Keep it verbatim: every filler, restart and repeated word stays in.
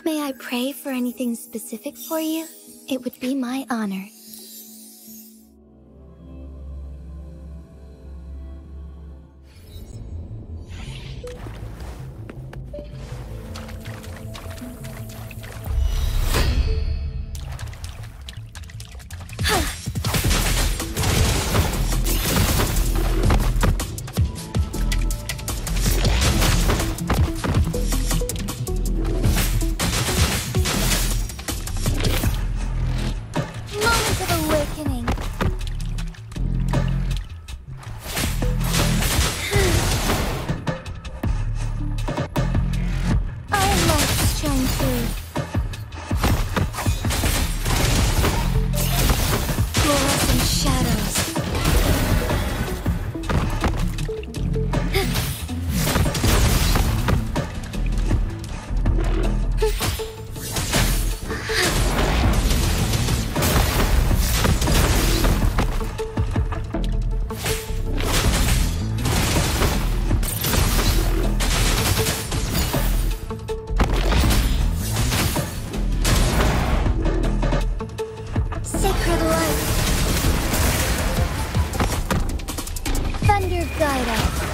May I pray for anything specific for you? It would be my honor. Thunder guide us.